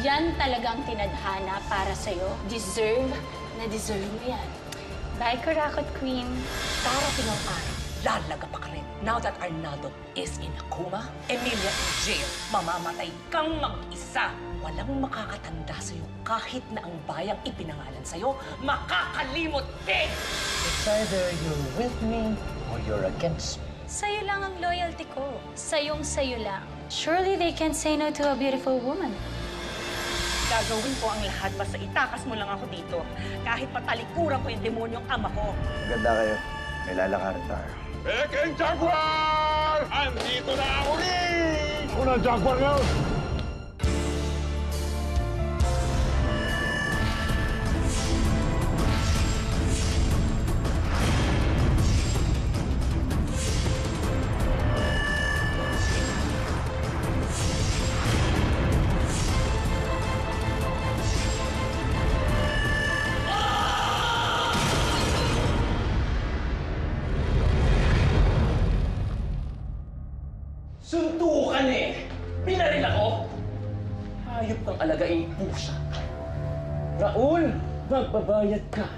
yan talagang tinadhana para sa'yo. Deserve na deserve mo yan. Bye, Kurakot Queen. Darating ang araw, lalagapa ka rin. Now that Arnaldo is in a coma, Emilia in jail, mamamatay kang mag-isa. Walang makakatanda sa'yo kahit na ang bayang ipinangalan sa'yo, makakalimot din! It's either you're with me or you're against me. Sa'yo lang ang loyalty ko. Sayong-sayo lang. Surely they can't say no to a beautiful woman. Gagawin ko ang lahat basta itakas mo lang ako dito. Kahit patalikuran ko yung demonyong ama ko. Maganda kayo. May lalakarin tayo. Peking Jaguar! Andito na ako rin! Unang Jaguar ngayon! Suntukan eh! Pinaril ako! Hayop kang alagaing pusa. Raul, magbabayad ka.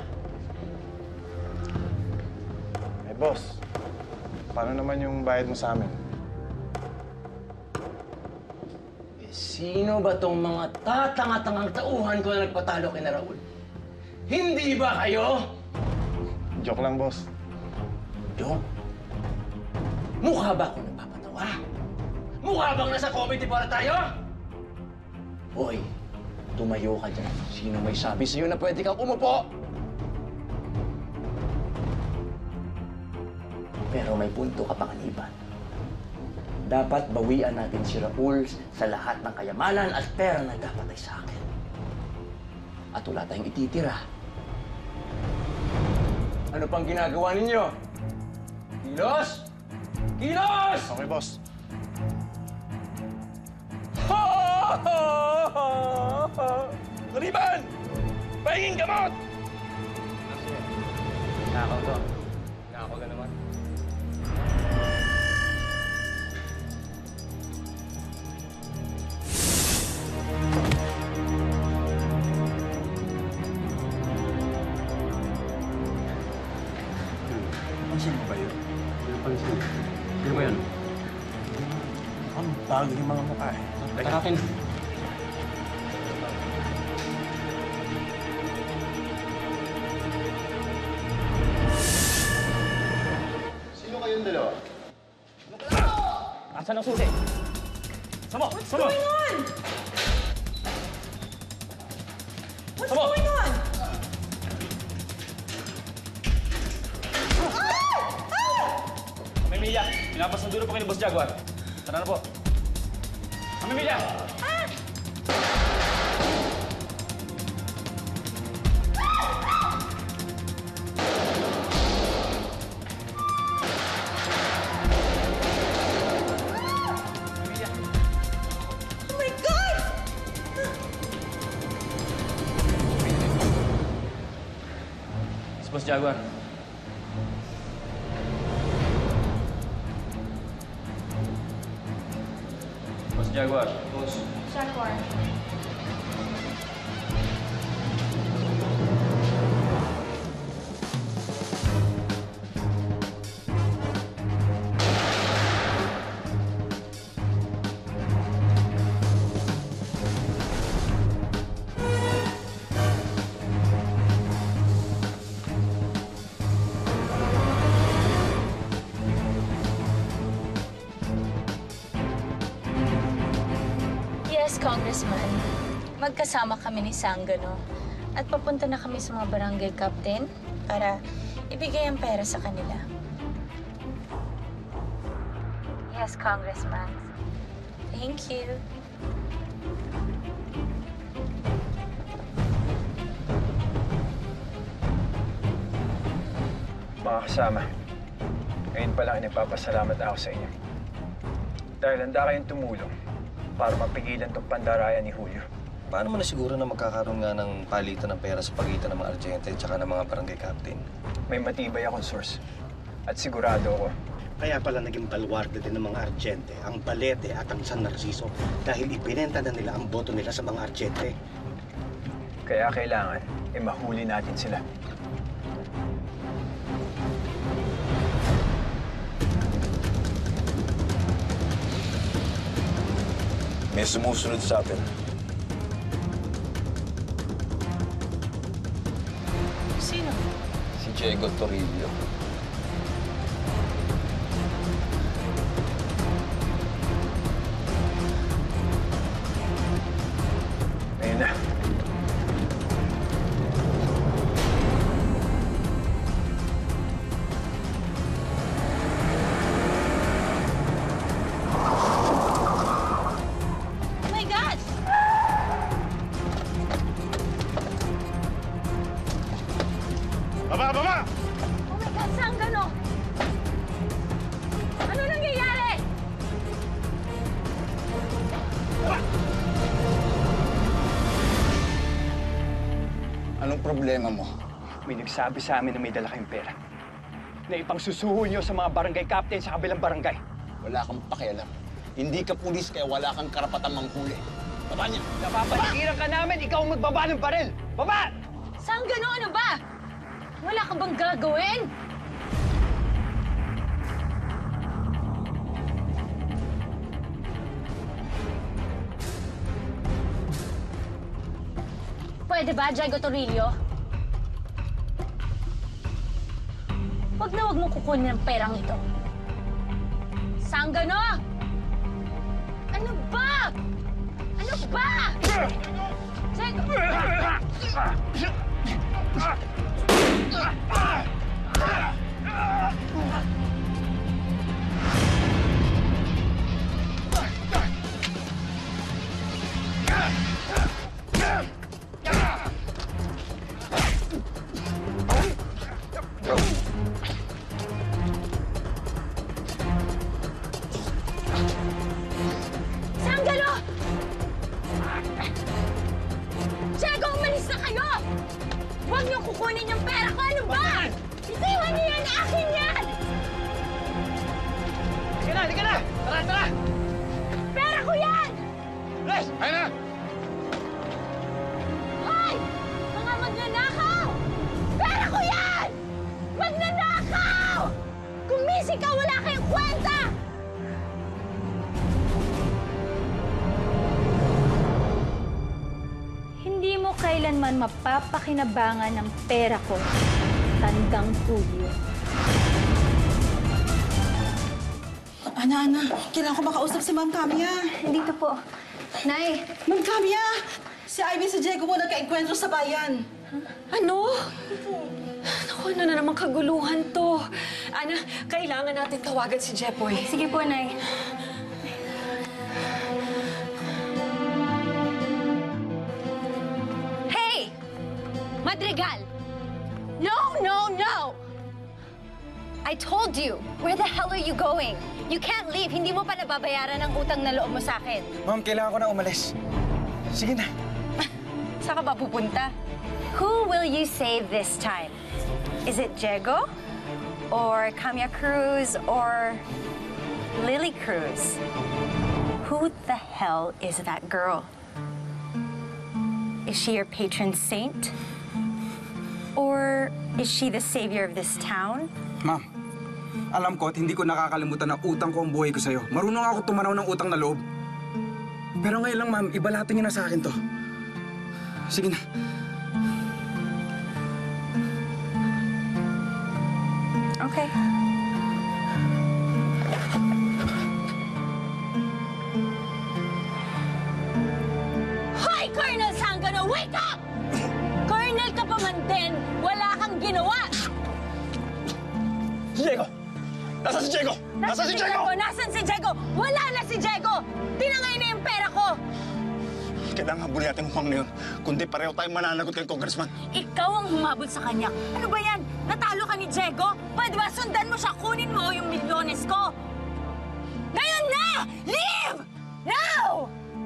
Eh, boss. Paano naman yung bayad mo sa amin? Eh, sino ba tong mga tatanga-tangang tauhan ko na nagpatalo kay na Raul? Hindi ba kayo? Joke lang, boss. Joke? Mukha ba akong nagpapatawa? Mukha bang nasa comedy para tayo? Hoy, tumayo ka dyan. Sino may sabi sa'yo na pwede kang umupo? Pero may punto ka panganiban. Dapat bawian natin si Raul sa lahat ng kayamanan at pera na dapat ay sa akin. At wala tayong ititira. Ano pang ginagawa ninyo? Kilos! Kilos! Okay, boss. Kariban! Pahingin gamot! Nakaw to. Nakaw ka naman. Pansin mo ba yun? Pansin. Ano ba yan? Ang bago yung mga mukha eh. Teka akin. Sino kayong dalawa? Asan ang susi? Samo! Samo! Going on? What's Come on. going on? Kami Emilia, pinapasunduro po kayo ni Boss Jaguar. Tara na po. Kami Emilia! Oh my God! Si Boss Jaguar. Boss Jaguar. Boss. Jaguar. Yes, Congressman. Magkasama kami ni Sangano at papunta na kami sa mga barangay captain para ibigay ang pera sa kanila. Yes, Congressman. Thank you. Mga kasama, ngayon pa lang nagpapasalamat ako sa inyo. Dahil handa kayong tumulong para mapigilan tong pandarayan ni Julio. Paano mo nasiguro na magkakaroon nga ng palitan ng pera sa pagitan ng mga argente at saka ng mga barangay captain? May matibay akong source. At sigurado ako Kaya pala naging balwarde din ng mga Argente, ang Balete at ang San Narciso dahil ibinenta na nila ang boto nila sa mga Argente. Kaya kailangan, mahuli natin sila. May sumusunod sa atin. Sino? Si Diego Toribio. Ayun na. Oh my God! Baba! Baba! Oh my God, Sanggano! Ano nangyayari? Anong problema mo? May nagsabi sa amin na may dala kayong pera. Na ipangsusuho niyo sa mga barangay captain sa kabilang barangay. Wala kang pakialam. Hindi ka pulis kaya wala kang karapatang manghuli. Baba niya! Napapaligiran ka namin, ikaw ang magbaba ng baril! Baba! Sanggano, ano ba? Wala ka bang gagawin? Pwede ba, Diego Toribio? Huwag na huwag mo kukunin ang perang ito. Sanggano! Ano ba? Ano ba? Diego! Sanggano! Diego, umalis na kayo! Huwag niyo kukunin yung pera ko! Ano ba? Itiwan niyo yan! Akin yan! Halika na! Tara, tara! Pera ko yan! Les! Ayun na! Hoy! Mga magnanakaw! Pera ko yan! Magnanakaw! Kumisi ka, wala kayong kwenta! Hindi mo kailanman mapapakinabangan ng pera ko, Tandang Julio. Ana, kailangan ko makausap si Ma'am Camia. Dito po. Nay! Ma'am Camia! Si Ivy si Diego mo nagka-enkwentro sa bayan. Ano? Naku, ano na naman kaguluhan to? Ana, kailangan natin tawagan si Jepoy. Sige po, Nay. Hey! Madrigal! No, no, no! I told you, where the hell are you going? You can't leave. Hindi mo pa nababayaran ang utang na loob mo sa akin. Ma'am, kailangan ko na umalis. Sige na. Saan ka ba pupunta? Who will you save this time? Is it Diego? Or Camia Cruz? Or Lily Cruz? Who the hell is that girl? Is she your patron saint? Or is she the savior of this town? Ma'am, alam ko at hindi ko nakakalimutan na utang ko ang buhay ko sa'yo. Marunong ako tumanaw ng utang na loob. Pero ngayon lang, ma'am, ibalato niyo na sa akin to. Sige na. Okay. Hoy, Colonel Sanggano! Wake up! Colonel ka pa man din, wala kang ginawa! Si Diego! Nasaan si Diego? Nasaan si Diego? Nasaan si Diego? Wala na si Diego! Tinangay na yung pera ko! Kailangan habulin natin umang na yun. Kundi pareho tayong mananagot kay Congressman. Ikaw ang humabol sa kanya. Ano ba yan? Natalo ka ni Diego? Pwede ba sundan mo siya? Kunin mo yung milyones ko? Ngayon na! Leave! Now!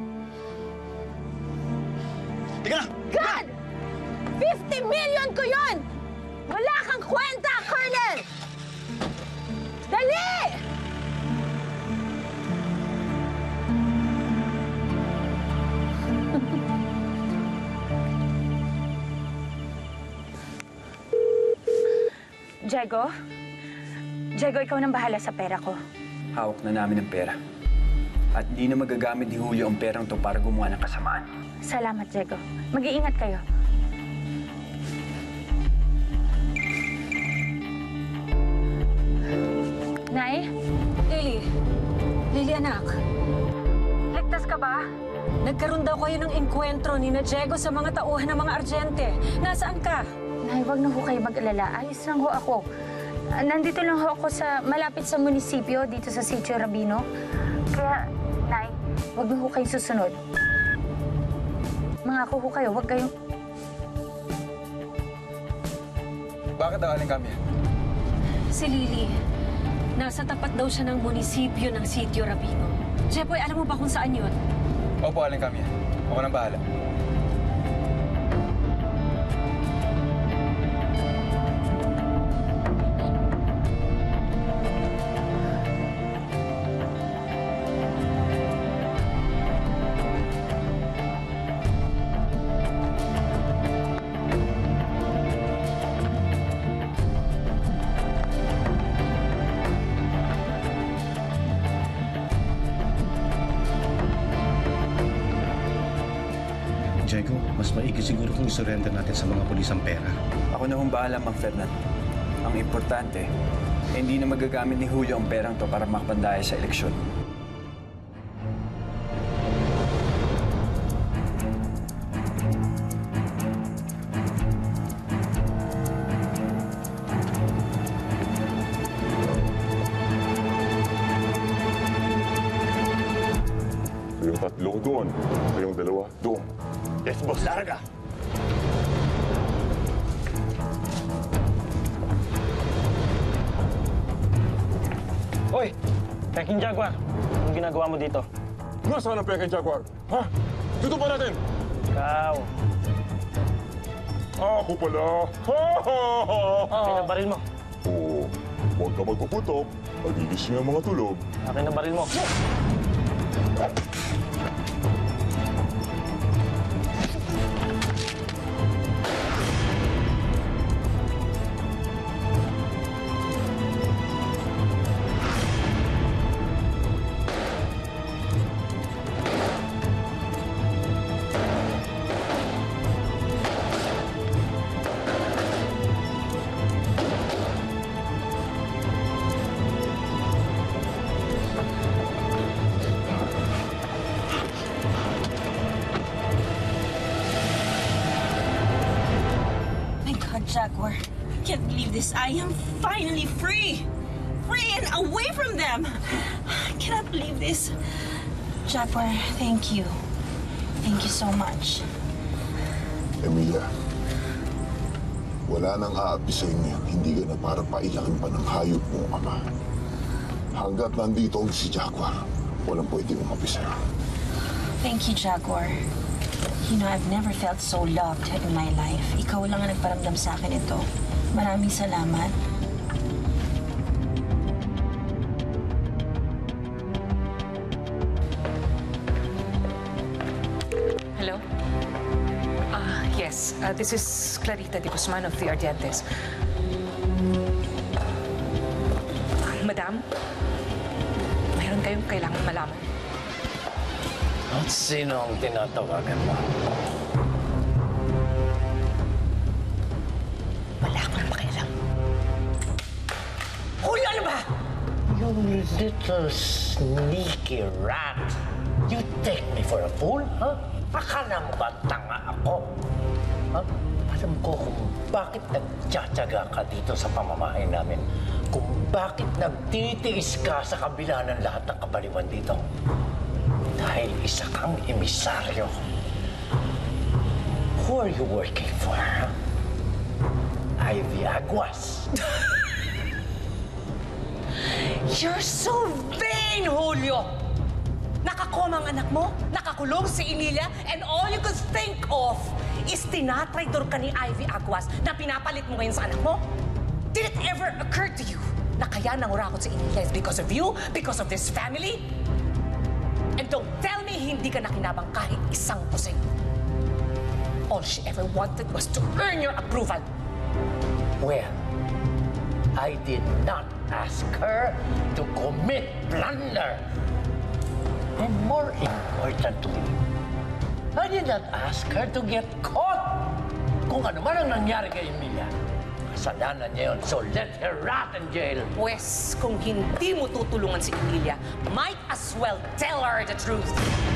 Tika na! God! 50 million ko yun! Wala kang kwenta, Colonel! Dali! Diego? Diego, ikaw nang bahala sa pera ko. Hawak na namin ang pera. At hindi na magagamit ni Julio ang perang to para gumawa ng kasamaan. Salamat, Diego. Mag-iingat kayo. Nay? Lily anak. Ligtas ka ba? Nagkaroon daw kayo ng enkwentro ni na Diego sa mga tauhan ng mga Argente. Nasaan ka? Nay, wag na ho kayo mag-alala. Ayos lang ho ako. Nandito lang ho ako malapit sa munisipyo, dito sa Sitio Rabino. Kaya, Nay, wag na ho kayo susunod. Mangako ho kayo, wag kayong... Bakit nakaling kami? Si Lily. Nasa tapat daw siya ng munisipyo ng Sitio Rabino. Jepoy, alam mo ba kung saan yun? Opo, aling kami. Ako nang bahala. Diego, mas maigi siguro kung isurrender natin sa mga pulis ang pera. Ako na hong bahala, Mang Fernand. Ang importante, hindi na magagamit ni Julio ang perang to para makapandaya sa eleksyon. Kayong tatlong doon. Kayong dalawa doon. Yes, boss. Larga! Hoy! Peking Jaguar! Anong ginagawa mo dito? Nasaan ang Peking Jaguar? Ha? Dito pa natin! Ikaw! Ako pala! Ha, ha, ha, ha. Akin ang baril mo. Oo. Huwag ka magpaputok. Magigising ang mga tulog. Akin ang baril mo. Jaguar. Can't believe this. I am finally free. Free and away from them. I cannot believe this. Jaguar, thank you. Thank you so much. Emilia, wala nang aapi sa inyo. Hindi ka na para paiyakin pa ng hayop mong ama. Hanggat nandito ang si Jaguar, walang pwede umapi sa'yo. Thank you, Jaguar. You know, I've never felt so loved in my life. Ikaw lang ang nagparamdam sa akin ito. Maraming salamat. Hello? Yes. This is Clarita de Guzman of the Ardientes. Madam, mayroon kayong kailangan malaman. At sino ang tinatawagan mo? Wala akong makialam. Julio, ano ba? You little sneaky rat. You take me for a fool, ha? Akala mo ba tanga ako? Ha? Alam ko kung bakit nagtsatsaga ka dito sa pamamahay namin. Kung bakit nagtitiis ka sa kabila ng lahat ng kabaliwan dito. Dahil isa kang emisaryo. Who are you working for, huh? Ivy Aguas. You're so vain, Julio! Nakakoma ang anak mo, nakakulong si Emilia, and all you could think of is tinatraidor ka ni Ivy Aguas na pinapalit mo ngayon sa anak mo? Did it ever occur to you na kaya nangurakot si Emilia is because of you, because of this family? And don't tell me hindi ka nakinabang kahit isang pusing. All she ever wanted was to earn your approval. Well, I did not ask her to commit blunder. And more importantly, I did not ask her to get caught. Kung ano man ang nangyari kay Emilia, kasalanan niya yun, so let her rot in jail. Pwes, kung hindi mo tutulungan si Emilia, might as well tell her the truth.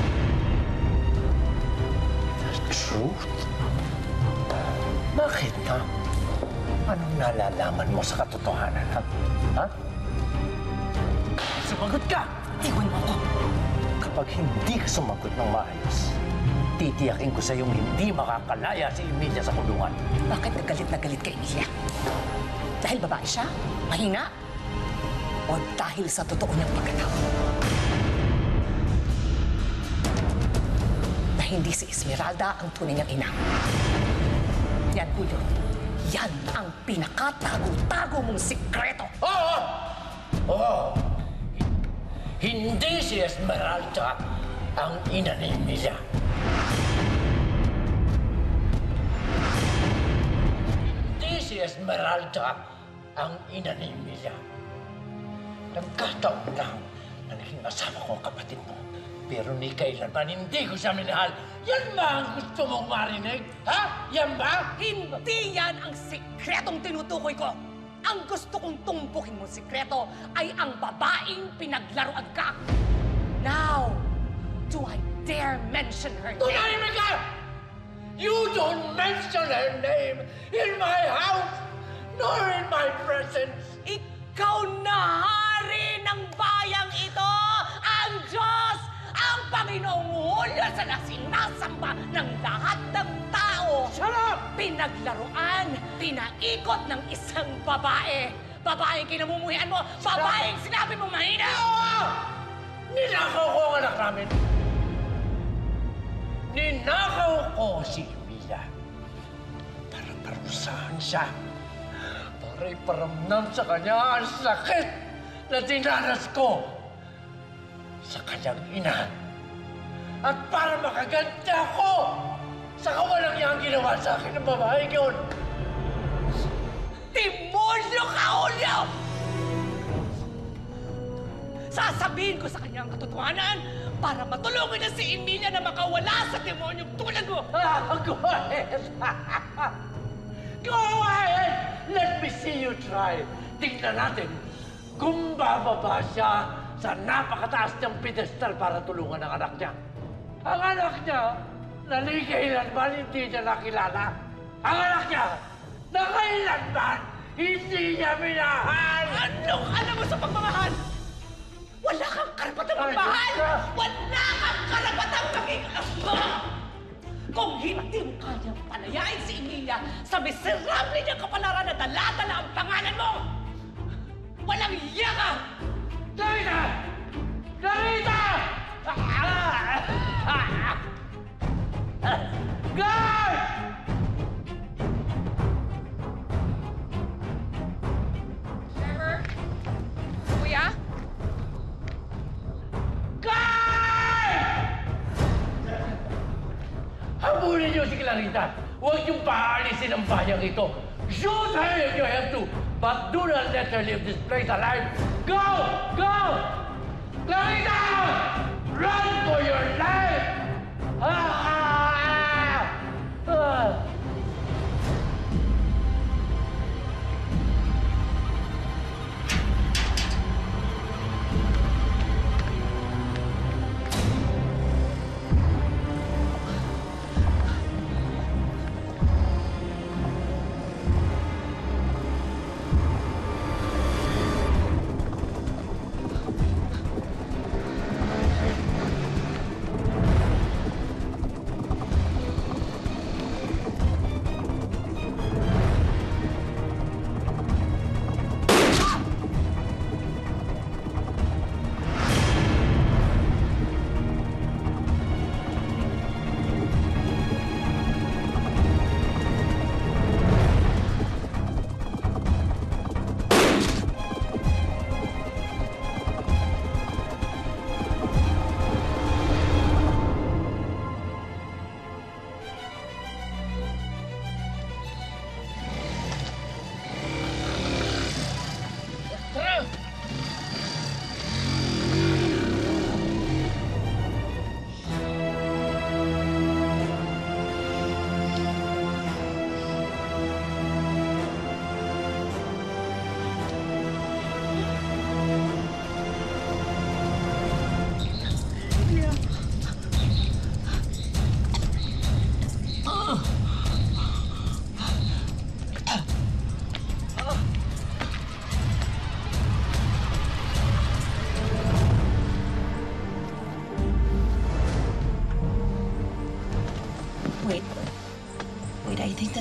The truth? Bakit na? Anong nalalaman mo sa katotohanan, ha? Ha? Sumagot ka! Iwan mo ako. Kapag hindi ka sumagot ng maayos, titiyakin ko sa iyong hindi makakalaya si Emilia sa kulungan. Bakit na galit kay Emilia? Dahil babae siya? Mahina? O dahil sa totoo niyang pagkatao? Na hindi si Esmeralda ang tunay niyang ina. Yan, Julio. Yan ang pinakatago-tago mong sikreto. Oo! Oo! Hindi si Esmeralda ang ina ni Emilia. Hindi si Esmeralda ang ina ni Emilia. Nagkataon lang na naging asawa ko ang kapatid mo. Pero ni kailanman hindi ko siya minahal. Yan ba ang gusto mong marinig? Ha? Yan ba? Hindi yan ang sikretong tinutukoy ko. Ang gusto kong tumpukin mong sikreto ay ang babaeng pinaglaruan ka. Now, do I dare mention her name? Tumahimik ka! You don't mention her name in my house, nor in my presence. Ikaw na hari ng bayang ito, ang Diyos, ang Panginoong Julio na sinasamba ng lahat ng tao. Shut up! Pinaglaruan, pinaikot ng isang babae. Babaeng kinamumuhian mo, babaeng sinabi mong mahina. Oo! Ninakaw ko ang anak namin. Ninakaw ko si Emilia para parusahan siya. Para iparamdam sa kanya ang sakit na dinanas ko sa kanyang ina. At para makaganti ako sa kawalang niyang ginawa sa akin ng babaeng yun. Demonyo ka, Julio! Sasabihin ko sa kanya ang katotohanan para matulungan niya si Emilia na makawala sa demonyong tulad mo. Go ahead! Go ahead! Let me see you try. Tingnan natin kung bababa siya sa napakataas niyang pedestal para tulungan ang anak niya. Ang anak niya, na ni kailanman hindi niya nakilala. Ang anak niya, na kailanman hindi niya minahal. Anong alam mo sa pagmamahal? Wala kang karapatang magmahal! Wala kang karapatang maging ama! Kung hindi mo kanyang palayain si Emilia sa miserable niyang kapalaran na dala-dala ang pangalan mo, walang iya ka! Clarita! Clarita! Guard! Trevor? Kuya? Habulin niyo si Clarita. Huwag niyong paalisin ang bayang ito. Shoot her if you have to, but do not let her leave this place alive. Go! Go! Clarita! Run for your life!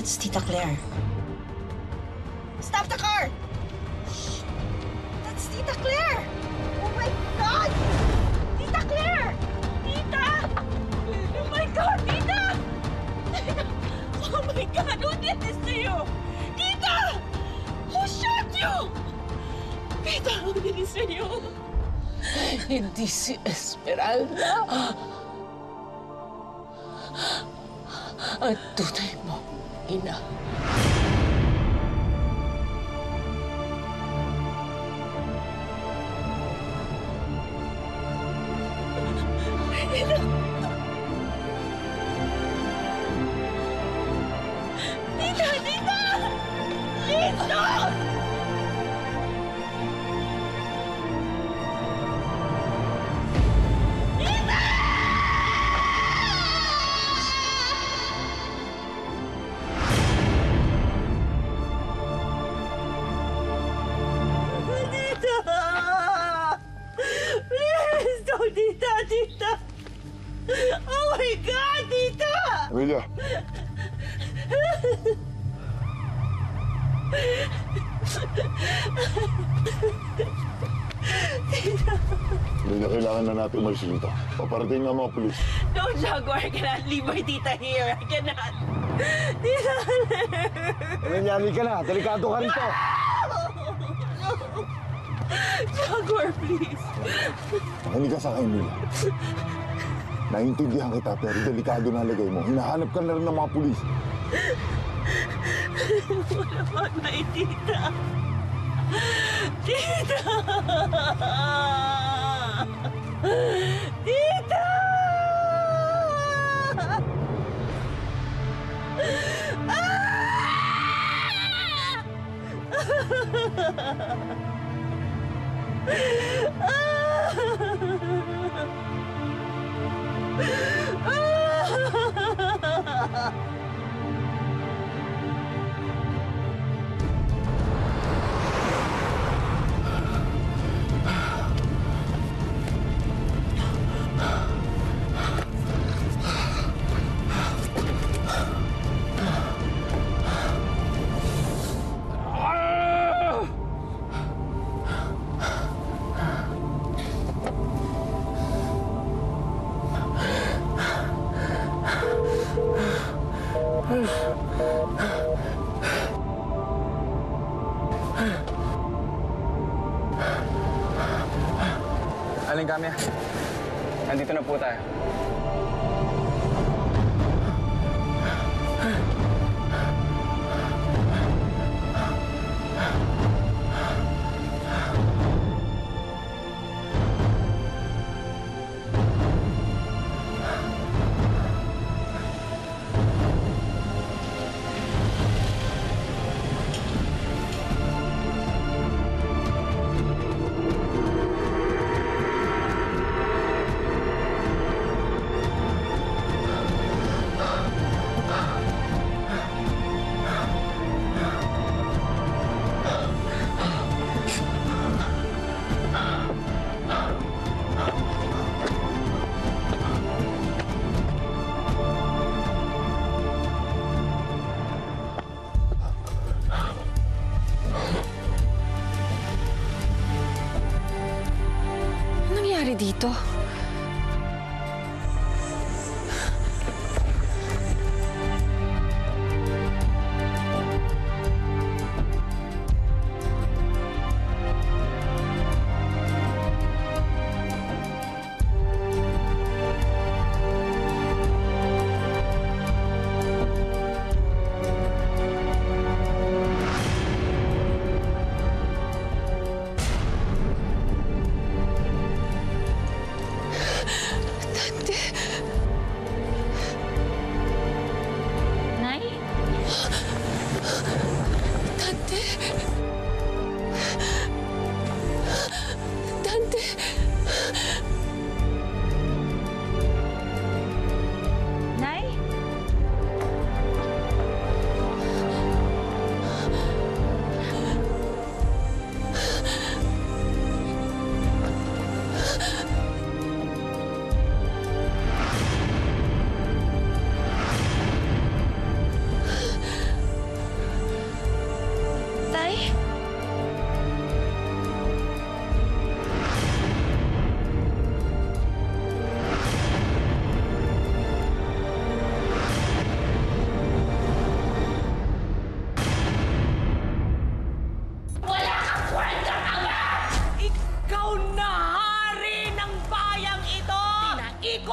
It's Tita Claire. Stop the car! Shh. That's Tita Claire! Oh my God! Tita Claire! Tita! Oh my God, Tita! Oh my God, who did this to you? Tita! Who shot you? Tita, who did this to you? Hindi si Esmeralda. Ang tunay mo, ina. Tita! Tita! Please, no! Please, don't, Tita, Tita! Oh my God, Tita! Amelia! Amelia, kailangan na natin umalis dito. Paparating na mga pulis. No, Jaguar, I cannot leave my tita here. I cannot. Tita! Amelia, ka na. Delikado ka rito. Jaguar, please. Makinig ka sa akin, Amelia. Naintindihan kita, pero delikado na lagay mo. Hinahanap ka na rin ng mga pulis. What about my tita? Tita! Tita! Aling Kamya, nandito na po tayo. Dito.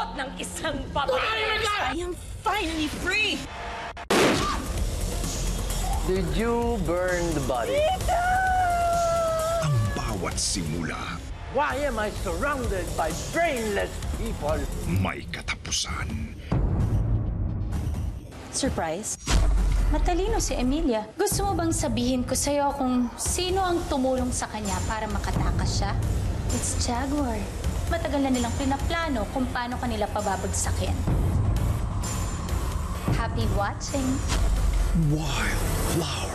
abot ng isang babae! I am finally free! Did you burn the body? Ang bawat simula Why am I surrounded by brainless people? may katapusan. Surprise? Matalino si Emilia. Gusto mo bang sabihin ko sa'yo kung sino ang tumulong sa kanya para makatakas siya? It's Jaguar. Matagal na nilang pinaplano kung paano kanila pababagsakin. Happy watching! Wildflower.